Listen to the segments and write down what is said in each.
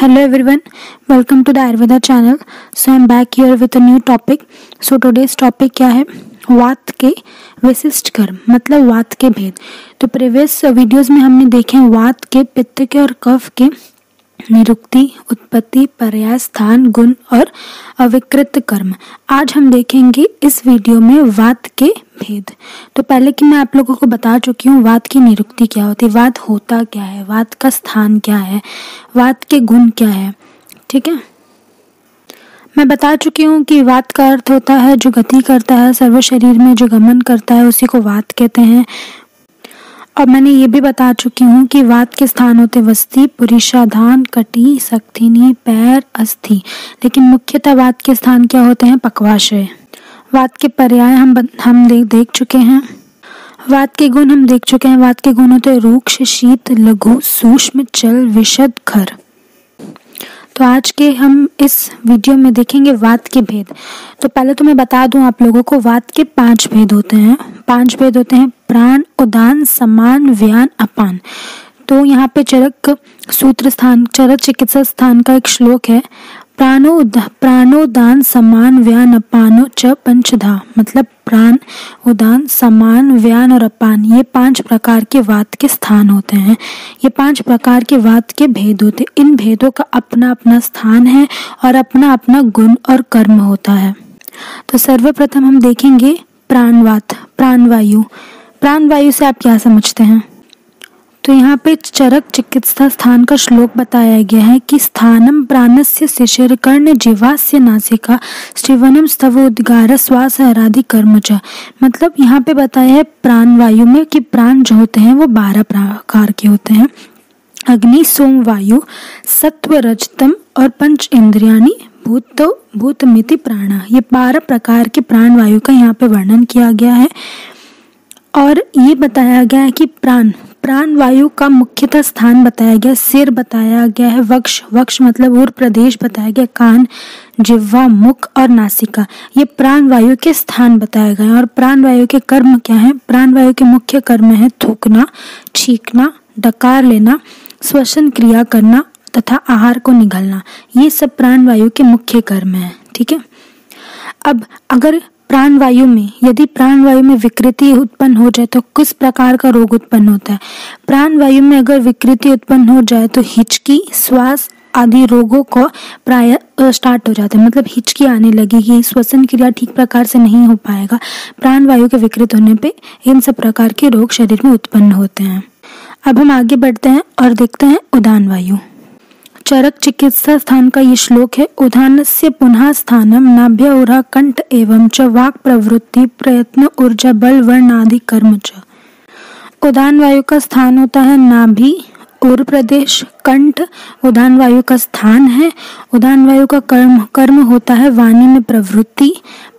Hello everyone, welcome to the Ayurveda channel. So I'm back here with a new topic. So today's topic क्या है? वात के विशिष्ट कर्म, मतलब वात के भेद। तो प्रीवियस वीडियोस में हमने देखे हैं वात के, पित्त के और कफ के निरुक्ति, उत्पत्ति, पर्याय, स्थान, गुण और अविकृत कर्म। आज हम देखेंगे इस वीडियो में वात के भेद। तो पहले कि मैं आप लोगों को बता चुकी हूँ वात की निरुक्ति क्या होती है, वात होता क्या है, वात का स्थान क्या है, वात के गुण क्या है। ठीक है, मैं बता चुकी हूँ कि वात का अर्थ होता है जो गति करता है, सर्व शरीर में जो गमन करता है उसी को वात कहते हैं। और मैंने ये भी बता चुकी हूँ कि वात के स्थान होते वस्ति, पुरीषाधान, कटी, सक्थिनी, पैर, अस्थि, लेकिन मुख्यतः वात के स्थान क्या होते हैं, पक्वाशय। वात के पर्याय हम देख चुके हैं। वात के गुण हम देख चुके हैं। वात के गुण होते हैं रूक्ष, शीत, लघु, सूक्ष्म, चल, विशद, खर। तो आज के हम इस वीडियो में देखेंगे वात के भेद। तो पहले तो मैं बता दूं आप लोगों को वात के 5 भेद होते हैं। 5 भेद होते हैं प्राण, उदान, समान, व्यान, अपान। तो यहाँ पे चरक सूत्र स्थान, चरक चिकित्सा स्थान का एक श्लोक है, प्राणोदान समान व्यान अपानो च पंचधा, मतलब प्राण, उदान, समान, व्यान और अपान, ये 5 प्रकार के वात के स्थान होते हैं। ये 5 प्रकार के वात के भेद होते हैं। इन भेदों का अपना अपना स्थान है और अपना अपना गुण और कर्म होता है। तो सर्वप्रथम हम देखेंगे प्राणवात, प्राणवायु। प्राणवायु से आप क्या समझते हैं? तो यहाँ पे चरक चिकित्सा स्थान का श्लोक बताया गया है कि स्थानम प्राणस्य शिशिर कर्ण जीवास्य नासिका श्रीवनम स्तव उद्गार श्वास हरादि कर्मच। मतलब यहाँ पे बताया है प्राण वायु में कि प्राण जो होते हैं वो 12 प्रकार के होते हैं। अग्नि, सोम, वायु, सत्व, रजतम और पंच इंद्रियाणी भूतमिति प्राणा, ये 12 प्रकार के प्राण वायु का यहाँ पे वर्णन किया गया है। और ये बताया गया है कि प्राण वायु का मुख्यतः स्थान बताया गया, सिर बताया गया है, वक्ष मतलब उर प्रदेश बताया गया, कान, जिह्वा, मुख और नासिका, ये प्राण वायु के स्थान बताए गए हैं। और प्राण वायु के कर्म क्या है? प्राण वायु के मुख्य कर्म है थूकना, छींकना, डकार लेना, श्वसन क्रिया करना तथा आहार को निगलना। ये सब प्राण वायु के मुख्य कर्म है। ठीक है, अब अगर यदि प्राण वायु में विकृति उत्पन्न हो जाए तो किस प्रकार का रोग उत्पन्न होता है? प्राण वायु में अगर विकृति उत्पन्न हो जाए तो हिचकी, श्वास आदि रोगों को प्राय स्टार्ट हो जाते हैं, मतलब हिचकी आने लगेगी, श्वसन क्रिया ठीक प्रकार से नहीं हो पाएगा। प्राण वायु के विकृत होने पे इन सब प्रकार के रोग शरीर में उत्पन्न होते हैं। अब हम आगे बढ़ते हैं और देखते हैं उदान वायु। चरक चिकित्सा स्थान का ये श्लोक है, उदानस्य पुनः स्थानम नाभ्य उरा कंठ एवं च वाक् प्रवृत्ति प्रयत्न ऊर्जा बल वर्ण आदि कर्म च। उदान वायु का स्थान होता है नाभि, उर प्रदेश, कंठ उदान वायु का स्थान है। उदान वायु का कर्म होता है वाणी में प्रवृत्ति,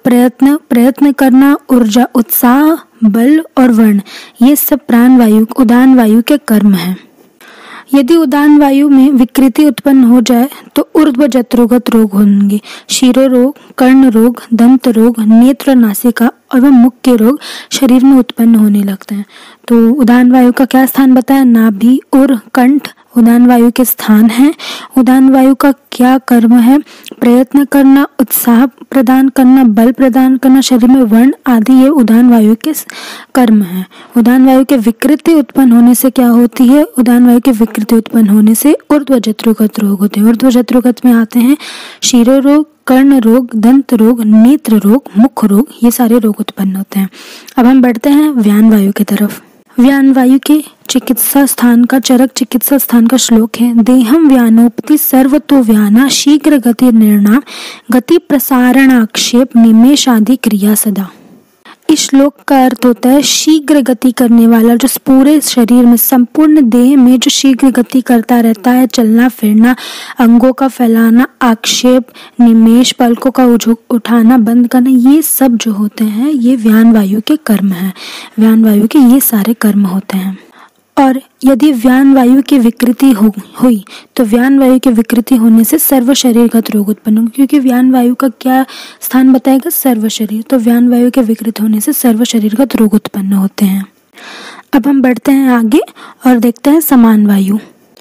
प्रयत्न करना, ऊर्जा, उत्साह, बल और वर्ण, ये सब प्राण वायु उदान वायु के कर्म है। यदि उदान वायु में विकृति उत्पन्न हो जाए तो ऊर्ध्व जत्रोगत रोग होंगे, शिरो रोग, कर्ण रोग, दंत रोग, नेत्र, नासिका और मुख के रोग शरीर में उत्पन्न होने लगते हैं। तो उदान वायु का क्या स्थान बताया? नाभि, उर, कंठ उदान वायु के स्थान है। उदान वायु का क्या कर्म है? प्रयत्न करना, उत्साह प्रदान करना, बल प्रदान करना, शरीर में वर्ण आदि, ये उदान वायु के कर्म है। उदान वायु के विकृति उत्पन्न होने से क्या होती है? उदान वायु के विकृति उत्पन्न होने से ऊर्ध्व जत्रोगत रोग होते हैं। ऊर्ध्व जत्रोगत में आते हैं शिरो रोग, कर्ण रोग, दंत रोग, नेत्र रोग, मुख रोग, ये सारे रोग उत्पन्न होते हैं। अब हम बढ़ते हैं व्यान वायु की तरफ। व्यान वायु के चिकित्सा स्थान का चरक चिकित्सा स्थान का श्लोक है, देहम व्यानोपति सर्वतो व्याना शीघ्र गति निर्णाम गति प्रसारणाक्षेप निमेष आदि क्रिया सदा। इस श्लोक का अर्थ होता है शीघ्र गति करने वाला, जो पूरे शरीर में, संपूर्ण देह में जो शीघ्र गति करता रहता है, चलना फिरना, अंगों का फैलाना, आक्षेप, निमेष, पलकों का उठाना बंद करना, ये सब जो होते हैं ये व्यान वायु के कर्म हैं। व्यान वायु के ये सारे कर्म होते हैं। और यदि व्यान वायु की विकृति हुई तो व्यान वायु की विकृति होने से सर्व शरीरगत रोग उत्पन्न होंगे, क्योंकि व्यान वायु का क्या स्थान बताएगा? सर्व शरीर। तो व्यान वायु के विकृत होने से सर्व शरीरगत रोग उत्पन्न होते हैं। अब हम बढ़ते हैं आगे और देखते हैं समान वायु।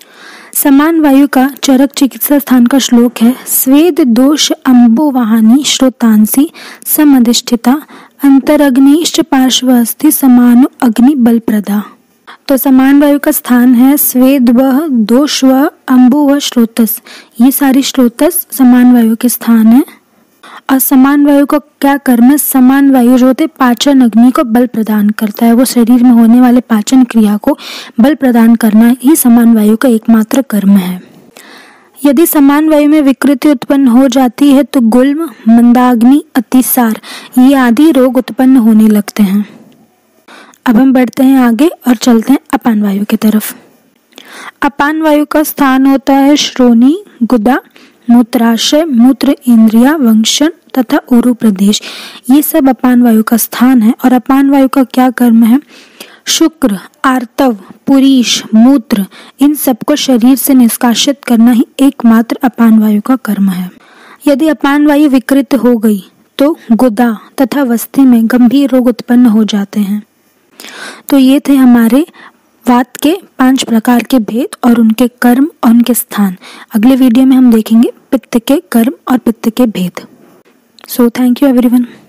समान वायु का चरक चिकित्सा स्थान का श्लोक है, स्वेद दोष अम्बुवाहिनी श्रोतांसी समधिष्ठिता अंतरग्निश्च पार्श्वस्थि समानु अग्नि बलप्रदा। तो समान वायु का स्थान है स्वेद वह, दोष वह, अम्बु वह, श्रोतस, ये सारी श्रोतस समान वायु के स्थान है। और समान वायु का क्या कर्म है? समान वायु जो होते पाचन अग्नि को बल प्रदान करता है, वो शरीर में होने वाले पाचन क्रिया को बल प्रदान करना ही समान वायु का एकमात्र कर्म है। यदि समान वायु में विकृति उत्पन्न हो जाती है तो गुल्म, मंदाग्नि, अतिसार ये आदि रोग उत्पन्न होने लगते हैं। अब हम बढ़ते हैं आगे और चलते हैं अपान वायु की तरफ। अपान वायु का स्थान होता है श्रोणी, गुदा, मूत्राशय, मूत्र इंद्रिया, वंशन तथा उरु प्रदेश, ये सब अपान वायु का स्थान है। और अपान वायु का क्या कर्म है? शुक्र, आर्तव, पुरीश, मूत्र इन सबको शरीर से निष्कासित करना ही एकमात्र अपान वायु का कर्म है। यदि अपान वायु विकृत हो गई तो गुदा तथा वस्ती में गंभीर रोग उत्पन्न हो जाते हैं। तो ये थे हमारे वात के 5 प्रकार के भेद और उनके कर्म और उनके स्थान। अगले वीडियो में हम देखेंगे पित्त के कर्म और पित्त के भेद। So thank you everyone.